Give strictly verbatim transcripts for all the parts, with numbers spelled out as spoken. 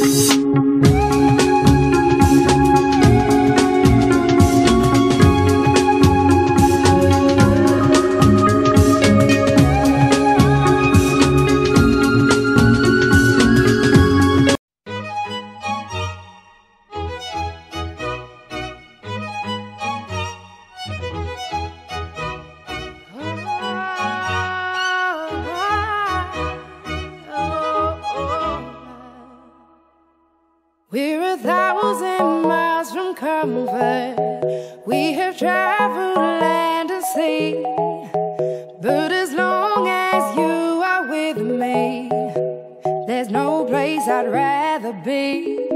We're a thousand miles from comfort. We have traveled land and sea, but as long as you are with me, there's no place I'd rather be.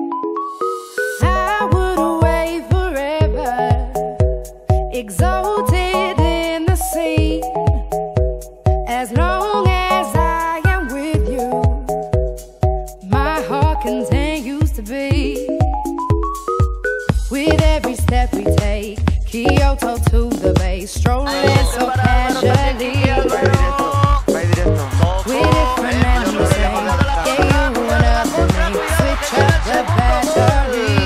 I would away forever, exalted in the sea, as long as I am with you, my heart continues to beat. With every step we take, Kyoto to the bay, strolling so casually. We're different and the same, gave you another name, switch up the battery.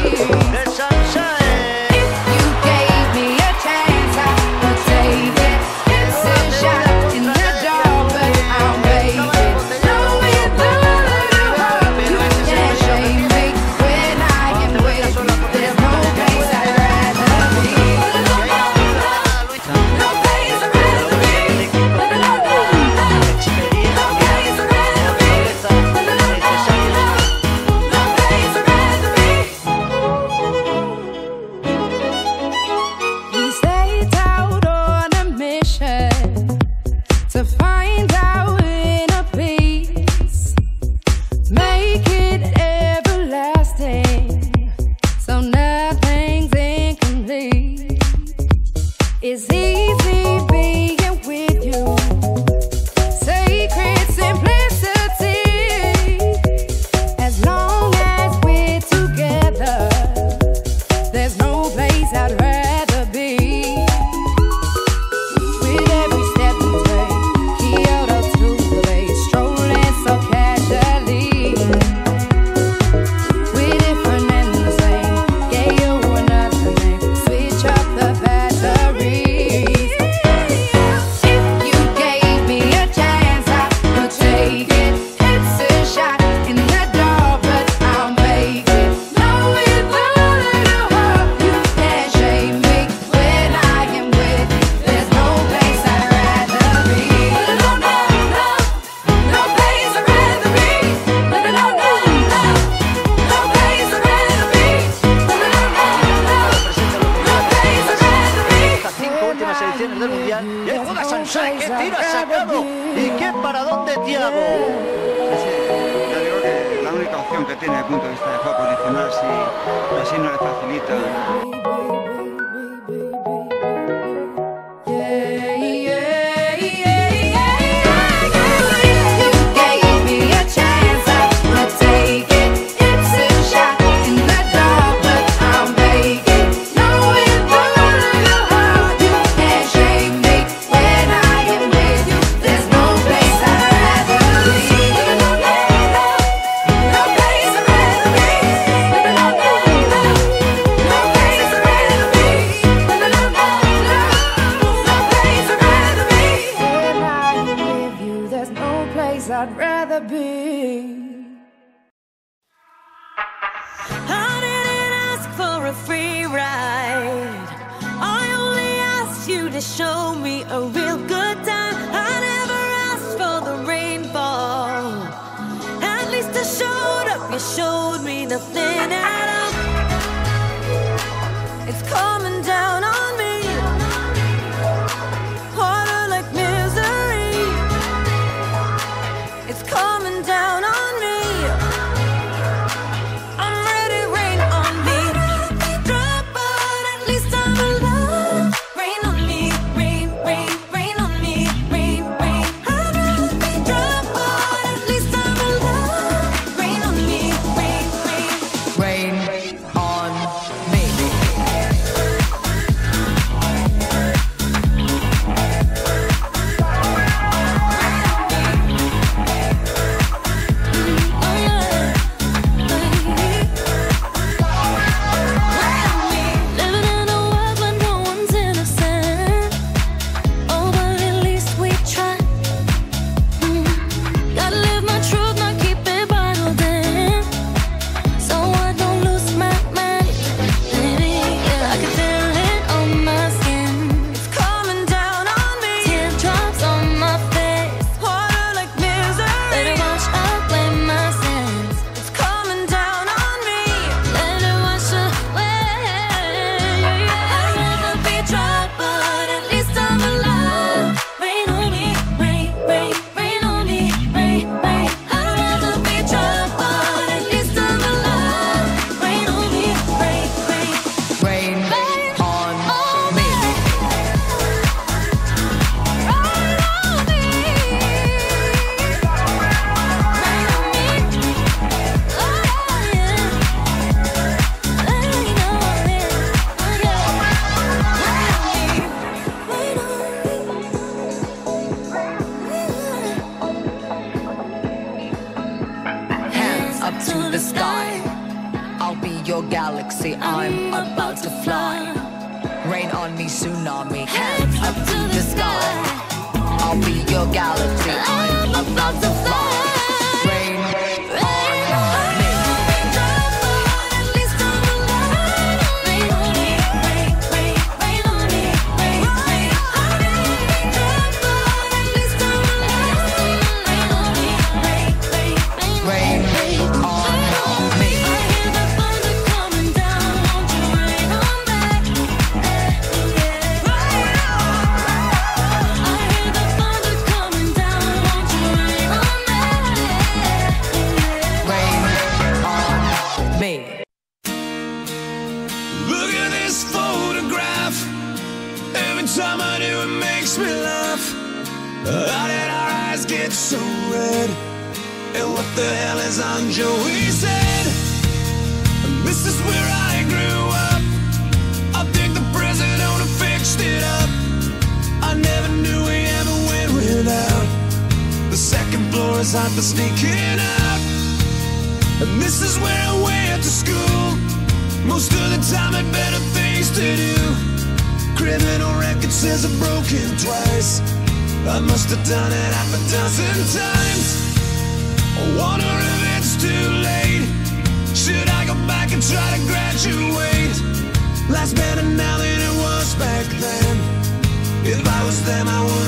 If you gave me a chance, I would take it. It's a shot in the dark, but I'll make it. Know with all of your heart, you can't shame me when I am with you. There's no place I'd rather be. No place I'd rather be. No place I'd rather be. No place I'd rather be. We set out on a mission to find our inner peace, make it everlasting, so nothing's incomplete. It's easy being with you, sacred simplicity. As long as we're together, there's no place I'd rather be. With every step we take, Kyoto to the bay, strolling so casually. We're different and the same, gave you another name, switch up the batteries. If you gave me a chance, I would take it. It's a shot in the dark, but I'll make it. Know with all of your heart, you can't shame me when I am with you. There's no place I'd rather be. No, no, no, no place I'd rather be. No, no, no, no, no place I'd rather be. No, no, no, no, no place I'd rather be. Estas cinco últimas ediciones del Mundial. Y ahí juega Sansay, qué tiro ha sacado. Y qué paradón de Thiago. Ya digo que la única opción que tiene desde el punto de vista de juego posicional, si así no le facilita. Yeah, yeah, yeah, yeah. If you gave me a chance, I would take it. It's a shot in the dark, but I'll make it. Know with all of your heart, you can't shame me when I am with you. There's no place I'd rather be. No place I'd rather be. No place I'd rather be. No place I'd rather be. When I am with you, there's no place I'd rather be. I didn't ask for a free ride. I only asked you to show me a real good time. I never asked for the rainfall. At least I showed up. You showed me nothing at all. It's coming down on me. Water like misery. It's coming down on me. I'm ready, rain on me. Drop, but at least I'm alive. Rain on me, rain, rain, rain on me, rain, rain. I'd rather be drop, but at least I'm alive. Rain on me, rain, rain. Rain on me. up to the sky. I'll be your galaxy, I'm about to fly. Rain on me, tsunami, hands up to the sky. I'll be your galaxy, I'm about to fly. Rain on me. Time I do, it makes me laugh. How did our eyes get so red? And what the hell is on Joey's head? This is where I grew up. I think the president owner fixed it up. I never knew we ever went without. The second floor is hot for sneaking out. And this is where I went to school. Most of the time had better things to do. Criminal record says I've broken twice. I must have done it half a dozen times. I wonder if it's too late. Should I go back and try to graduate? Life's better now than it was back then. If I was them, I would